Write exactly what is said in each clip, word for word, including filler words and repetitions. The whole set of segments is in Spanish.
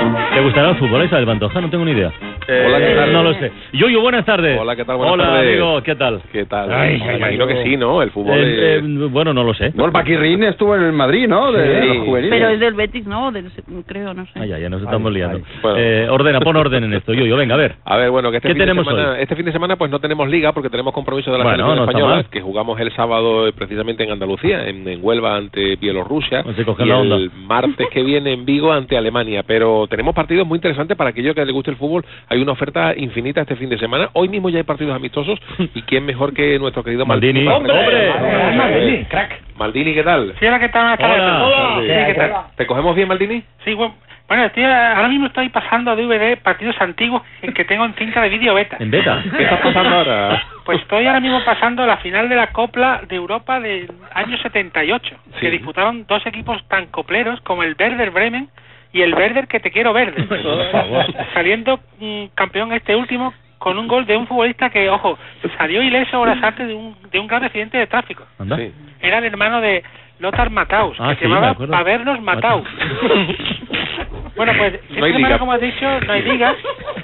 ¿Te gustará el fútbol, Isabel Pantoja? No tengo ni idea. Eh, Hola, ¿qué tal? No lo sé. Yuyu, buenas tardes. Hola, ¿qué tal? Buenas Hola, tardes. amigo, ¿qué tal? ¿Qué tal? Ay, Me ay, imagino ay, que sí, ¿no? El fútbol Eh, es... eh, bueno, no lo sé. No, el Paquirrín estuvo en el Madrid, ¿no? De Sí. los juveniles. Pero es del Betis, ¿no? Del, creo, no sé. Ay, ya, ya nos estamos Ay, liando. ay. Bueno. Eh, ordena, pon orden en esto, Yuyu, venga, a ver. A ver, bueno, que este ¿Qué fin de tenemos semana, hoy? este fin de semana pues no tenemos liga porque tenemos compromiso de la Bueno, selección no está española, mal. que jugamos el sábado eh, precisamente en Andalucía, en, en Huelva ante Bielorrusia, No se coge y la el onda. martes que viene en Vigo ante Alemania. Pero tenemos partidos muy interesantes para aquellos que les guste el fútbol. Hay una oferta infinita este fin de semana. Hoy mismo ya hay partidos amistosos y quién mejor que nuestro querido Maldini. Maldini. ¡Hombre! Ay, Maldini, crack. Maldini, ¿qué tal? Sí, hola, ¿qué tal? Buenas tardes. Hola. Hola. Sí, ¿qué tal? ¿Te cogemos bien, Maldini? Sí, bueno, bueno estoy, ahora mismo estoy pasando a D V D partidos antiguos en que tengo en cinta de vídeo beta. ¿En beta? ¿Qué está pasando ahora? Pues estoy ahora mismo pasando la final de la Copla de Europa del año setenta y ocho, Sí. que disputaron dos equipos tan copleros como el Werder Bremen y el Werder que te quiero verde. Por favor. Saliendo mm, campeón este último con un gol de un futbolista que, ojo, salió ileso horas antes de un, de un grave accidente de tráfico. Anda. Sí. Era el hermano de Lothar Matthaus, Ah, que sí, se me llamaba acuerdo. Pavernos Matthaus. Bueno, pues esta No hay semana, liga. como has dicho, no hay liga.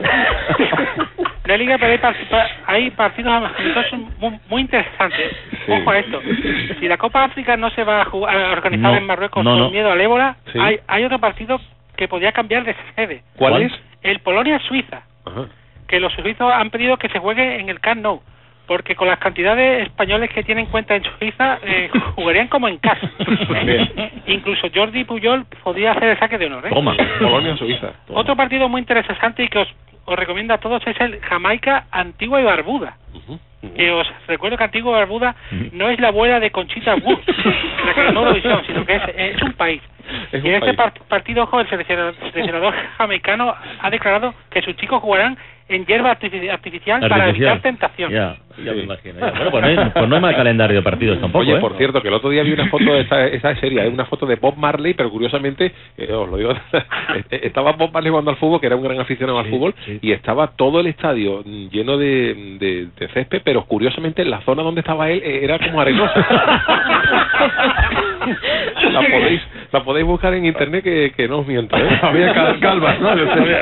No hay liga, pero hay, participa- hay partidos amistosos muy, muy interesantes. Sí. Ojo a esto. Si la Copa África no se va a, jugar, a organizar No, en Marruecos no, por no. miedo al ébola, Sí. hay, hay otro partido que podría cambiar de sede. ¿Cuál, ¿Cuál? es? El Polonia-Suiza, Ajá. que los suizos han pedido que se juegue en el Camp Nou, porque con las cantidades españoles que tienen cuenta en Suiza, eh, jugarían como en casa. ¿eh? Incluso Jordi Puyol podría hacer el saque de honor. ¿eh? Toma. Polonia, Suiza. Otro partido muy interesante y que os, os recomiendo a todos es el Jamaica Antigua y Barbuda. Ujú, ujú. Que os recuerdo que Antigua y Barbuda no es la abuela de Conchita Wurst, la que ganó Eurovisión, sino que es, es un país. Es Y un en este país. par- partido, ojo, el seleccionador, seleccionador jamaicano ha declarado que sus chicos jugarán en hierba artifici- artificial, para Artificial. evitar tentación. Ya, ya Sí. me imagino. ya. Bueno, pues no, hay, pues no hay mal calendario de partidos tampoco, Oye, ¿eh? por cierto, que el otro día vi una foto de esa, esa serie, una foto de Bob Marley, pero curiosamente, eh, os lo digo, estaba Bob Marley jugando al fútbol, que era un gran aficionado al Sí, fútbol, sí. y estaba todo el estadio mm, lleno de, de, de césped, pero curiosamente la zona donde estaba él eh, era como arenosa. la podéis la podéis buscar en internet que, que no os miento, ¿eh? Había cal- calvas, ¿no?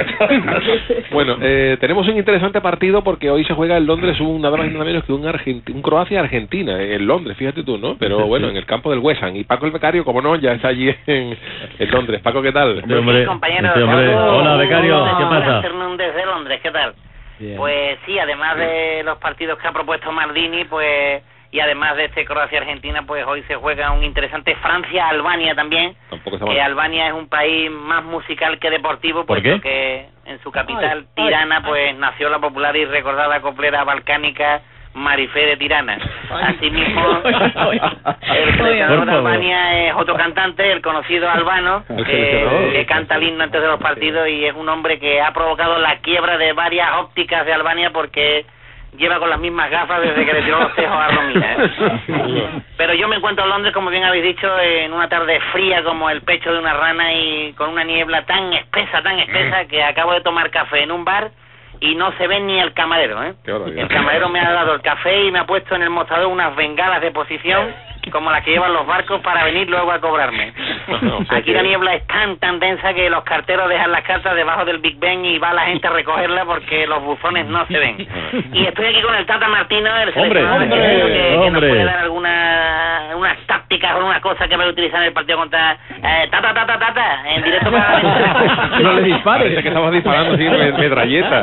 Bueno, eh, tenemos un interesante partido porque hoy se juega en Londres un nada más y nada menos que un, Argenti- un Croacia-Argentina en Londres, fíjate tú, ¿no? Pero bueno, en el campo del West Ham. Y Paco el becario, como no, ya está allí en, en Londres. Paco, ¿qué tal? Este hombre, compañeros. este hombre. Hola, becario, ¿qué pasa? Desde Londres, ¿qué tal? Bien. Pues sí, además de los partidos que ha propuesto Maldini, pues y además de este Croacia-Argentina, pues hoy se juega un interesante Francia-Albania también. Tampoco está mal. Que Albania es un país más musical que deportivo, ¿Por puesto qué? que en su capital, Tirana, pues nació la popular y recordada coplera balcánica Marifé de Tirana. Asimismo, el Por seleccionador de favor. Albania es otro cantante, el conocido Albano, El que, seleccionador. que canta el himno antes de los partidos y es un hombre que ha provocado la quiebra de varias ópticas de Albania porque lleva con las mismas gafas desde que le tiró los tejos a Romina, ¿eh? Pero yo me encuentro en Londres, como bien habéis dicho, en una tarde fría como el pecho de una rana y con una niebla tan espesa, tan espesa, que acabo de tomar café en un bar y no se ve ni el camarero, ¿eh? Qué barbaridad. El camarero me ha dado el café y me ha puesto en el mostrador unas bengalas de posición como las que llevan los barcos para venir luego a cobrarme. O sea Aquí que- la niebla es tan tan densa que los carteros dejan las cartas debajo del Big Ben y va la gente a recogerla porque los buzones no se ven. Y estoy aquí con el Tata Martino, el Hombre, seleccionador hombre, chileno, que, que nos hombre. puede dar alguna unas tácticas o unas cosas que va a utilizar en el partido contra eh, Tata Tata Tata en directo para la No le dispares. Parece que estamos disparando así me- metralleta.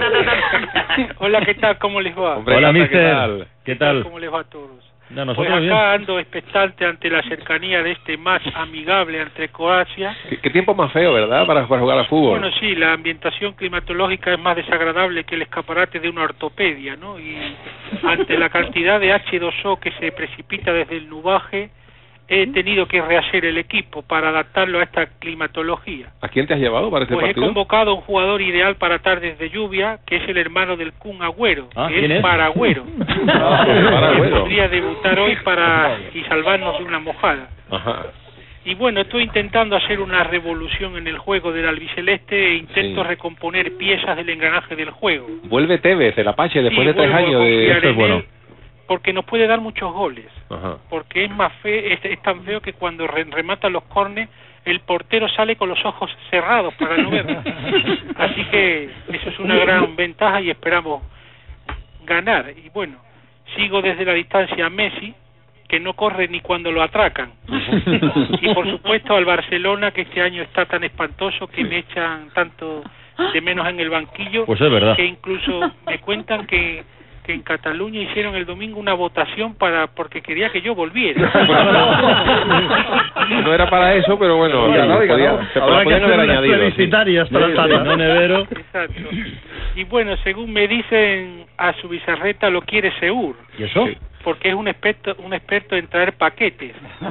Hola, ¿qué tal? ¿Cómo les va? Hombre, Hola, Tata, ¿qué mister. tal? ¿Qué tal? ¿Cómo les va a todos? No, Pues nosotros acá bien. ando expectante ante la cercanía de este match amigable entre Croacia. ¿Qué, qué tiempo más feo, ¿verdad? Para, para jugar al fútbol. Bueno, sí, la ambientación climatológica es más desagradable que el escaparate de una ortopedia, ¿no? Y ante la cantidad de hache dos o que se precipita desde el nubaje, he tenido que rehacer el equipo para adaptarlo a esta climatología. ¿A quién te has llevado para este Pues he partido? convocado a un jugador ideal para tardes de lluvia, que es el hermano del Kun Agüero, Ah, que ¿quién es es? Paragüero. Ah, pues, Paragüero. Que podría debutar hoy para y salvarnos de una mojada. Ajá. Y bueno, estoy intentando hacer una revolución en el juego del albiceleste e intento Sí. recomponer piezas del engranaje del juego. Vuelve Tevez, el Apache, después Sí, de tres vuelvo a años de... confiar Esto es en bueno. él, porque nos puede dar muchos goles. Ajá. Porque es más fe, es, es tan feo que cuando re- remata los córneres el portero sale con los ojos cerrados para no ver. Así que eso es una gran ventaja y esperamos ganar. Y bueno, sigo desde la distancia a Messi, que no corre ni cuando lo atracan. Y por supuesto al Barcelona, que este año está tan espantoso que me echan tanto de menos en el banquillo, pues es verdad, que incluso me cuentan que que en Cataluña hicieron el domingo una votación para porque quería que yo volviera. No era para eso, pero bueno, Oiga, no, oiga, podía, no. se Habrá que podían hacer haber unas añadido. felicitarias Sí. para Sí, Tata. no nevero. Exacto. Y bueno, según me dicen, a su bizarreta lo quiere Seur, ¿Y eso? Sí. porque es un experto un experto en traer paquetes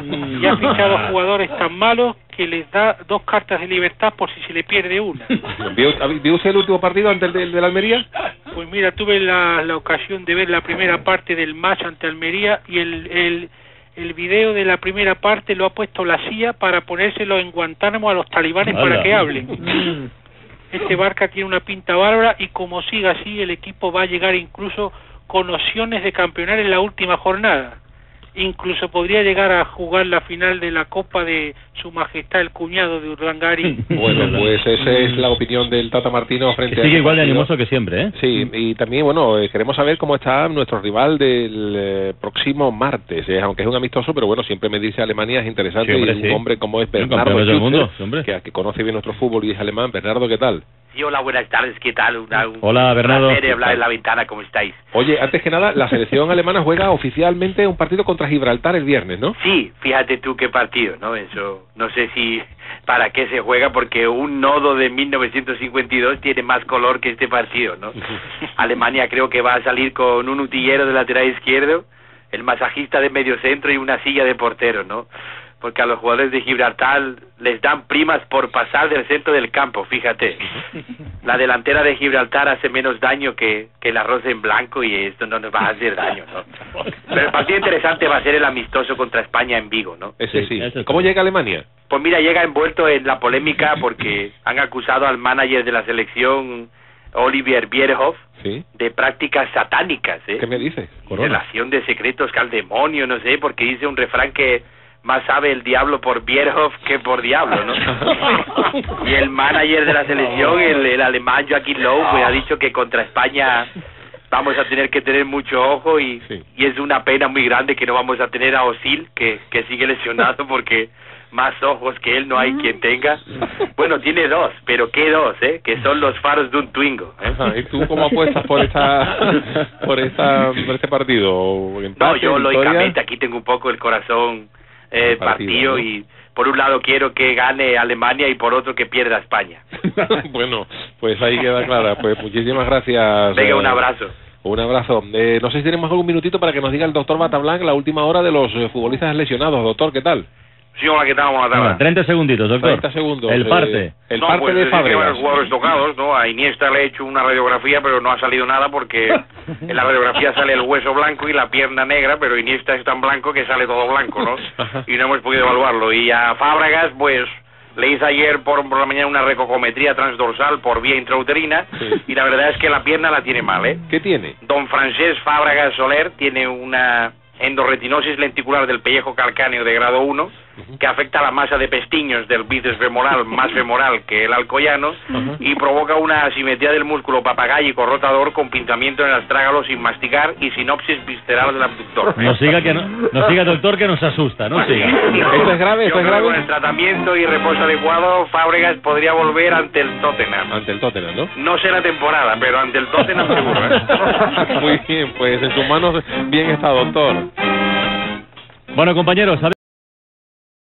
y ha fichado jugadores tan malos que les da dos cartas de libertad por si se le pierde una. ¿Vio, ¿Vio usted el último partido ante el de, de la Almería? Pues mira, tuve la, la ocasión de ver la primera parte del match ante Almería y el, el el video de la primera parte lo ha puesto la C I A para ponérselo en Guantánamo a los talibanes ¡Hala! para que hablen. Este Barca tiene una pinta bárbara y como siga así el equipo va a llegar incluso con opciones de campeonar en la última jornada. Incluso podría llegar a jugar la final de la Copa de Su Majestad el cuñado de Urdangarín. Bueno, pues esa es la opinión del Tata Martino frente Que a sigue este igual de partido. animoso que siempre, ¿eh? Sí, y también, bueno, eh, queremos saber cómo está nuestro rival del eh, próximo martes, eh, aunque es un amistoso, pero bueno, siempre me dice Alemania es interesante, Sí, hombre, y un sí. hombre como es Sí, Bernardo campeones del Schütze, mundo, sí, hombre. que, que conoce bien nuestro fútbol y es alemán. Bernardo, ¿qué tal? Sí, hola, buenas tardes, ¿qué tal? Una, un Hola, Bernardo. placer hablar en la ventana, ¿cómo estáis? Oye, antes que nada, la selección alemana juega oficialmente un partido contra Gibraltar el viernes, ¿no? Sí, fíjate tú qué partido, ¿no? Eso, no sé si para qué se juega, porque un nodo de mil novecientos cincuenta y dos tiene más color que este partido, ¿no? Alemania creo que va a salir con un utillero de lateral izquierdo, el masajista de medio centro y una silla de portero, ¿no? Porque a los jugadores de Gibraltar les dan primas por pasar del centro del campo, fíjate. La delantera de Gibraltar hace menos daño que, que el arroz en blanco y esto no nos va a hacer daño, ¿no? Pero el partido interesante va a ser el amistoso contra España en Vigo, ¿no? Ese Sí, sí. ese sí. ¿Cómo llega Alemania? Pues mira, llega envuelto en la polémica porque han acusado al manager de la selección, Olivier Bierhoff, Sí. de prácticas satánicas, ¿eh? ¿Qué me dices? Relación de secretos que al demonio, no sé, porque dice un refrán que más sabe el diablo por Bierhoff que por diablo, ¿no? Y el manager de la selección, el, el alemán Joachim Löw, pues ha dicho que contra España vamos a tener que tener mucho ojo y, Sí. y es una pena muy grande que no vamos a tener a Özil, que, que sigue lesionado porque más ojos que él no hay quien tenga. Bueno, tiene dos, pero ¿qué dos, eh? Que son los faros de un Twingo, ¿eh? Ajá, ¿y tú cómo apuestas por esta por esta por este partido? No, ¿Empate, yo victoria? lógicamente aquí tengo un poco el corazón eh, Partido, partido ¿no? y por un lado quiero que gane Alemania y por otro que pierda España. Bueno, pues ahí queda clara. Pues muchísimas gracias. Venga, un eh, abrazo. Un abrazo. Eh, no sé si tenemos algún minutito para que nos diga el doctor Batablanc la última hora de los eh, futbolistas lesionados. Doctor, ¿qué tal? Sí, hola, ¿qué tal? Buenas Venga, tardes. treinta segunditos, doctor. treinta segundos. El eh, parte. el No, parte pues, de decir que Fábregas. varios jugadores tocados, ¿no? A Iniesta le he hecho una radiografía, pero no ha salido nada porque en la radiografía sale el hueso blanco y la pierna negra, pero Iniesta es tan blanco que sale todo blanco, ¿no? Y no hemos podido evaluarlo. Y a Fábregas, pues, le hice ayer por, por la mañana una recocometría transdorsal por vía intrauterina Sí. y la verdad es que la pierna la tiene mal, ¿eh? ¿Qué tiene? Don Francesc Fábregas Soler tiene una endorretinosis lenticular del pellejo calcáneo de grado uno que afecta la masa de pestiños del bíceps femoral más femoral que el alcoyano y provoca una asimetría del músculo papagálico rotador con pinzamiento en el astrágalo sin masticar y sinopsis visceral del abductor. No siga, que no, no siga, doctor, que nos asusta, no siga. ¿Esto es grave? ¿Esto Yo es creo que grave? con el tratamiento y reposo adecuado, Fábregas podría volver ante el Tottenham. Ante el Tottenham, ¿no? No sé la temporada, pero ante el Tottenham seguro, ¿eh? Muy bien, pues en sus manos bien está, doctor. Bueno, compañeros,